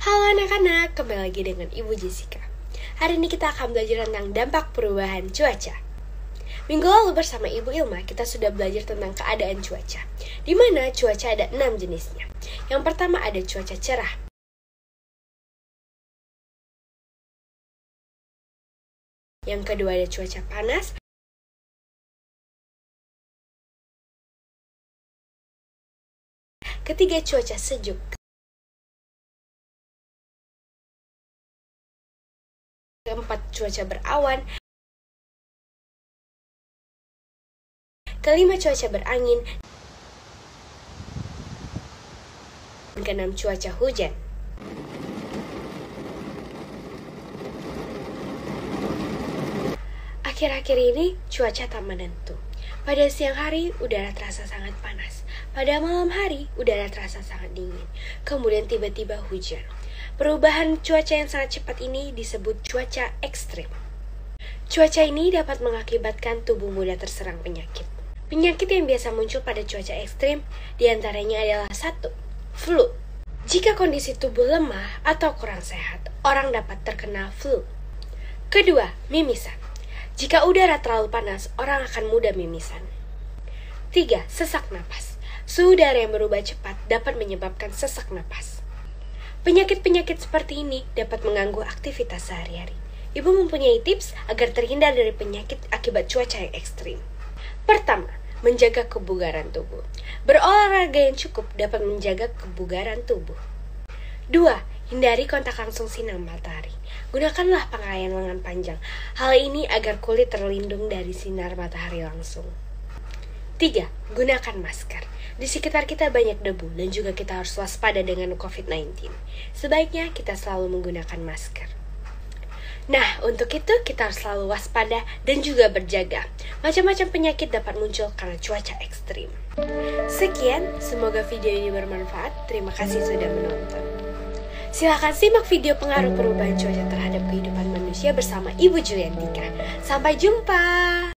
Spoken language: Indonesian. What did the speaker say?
Halo anak-anak, kembali lagi dengan Ibu Jessica. Hari ini kita akan belajar tentang dampak perubahan cuaca. Minggu lalu bersama Ibu Ilma, kita sudah belajar tentang keadaan cuaca, di mana cuaca ada 6 jenisnya. Yang pertama ada cuaca cerah. Yang kedua ada cuaca panas. Ketiga cuaca sejuk. Keempat cuaca berawan. Kelima cuaca berangin. Dan keenam cuaca hujan. Akhir-akhir ini cuaca tak menentu. Pada siang hari udara terasa sangat panas. Pada malam hari udara terasa sangat dingin. Kemudian tiba-tiba hujan. Perubahan cuaca yang sangat cepat ini disebut cuaca ekstrim. Cuaca ini dapat mengakibatkan tubuh mudah terserang penyakit. Penyakit yang biasa muncul pada cuaca ekstrim diantaranya adalah 1. Flu. Jika kondisi tubuh lemah atau kurang sehat, orang dapat terkena flu. Kedua, mimisan. Jika udara terlalu panas, orang akan mudah mimisan. 3. Sesak napas. Suhu udara yang berubah cepat dapat menyebabkan sesak napas. Penyakit-penyakit seperti ini dapat mengganggu aktivitas sehari-hari. Ibu mempunyai tips agar terhindar dari penyakit akibat cuaca yang ekstrim. Pertama, menjaga kebugaran tubuh. Berolahraga yang cukup dapat menjaga kebugaran tubuh. 2. Hindari kontak langsung sinar matahari. Gunakanlah pakaian lengan panjang. Hal ini agar kulit terlindung dari sinar matahari langsung. 3. Gunakan masker. Di sekitar kita banyak debu dan juga kita harus waspada dengan COVID-19. Sebaiknya kita selalu menggunakan masker. Nah, untuk itu kita harus selalu waspada dan juga berjaga. Macam-macam penyakit dapat muncul karena cuaca ekstrim. Sekian, semoga video ini bermanfaat. Terima kasih sudah menonton. Silakan simak video pengaruh perubahan cuaca terhadap kehidupan manusia bersama Ibu Juliantika. Sampai jumpa!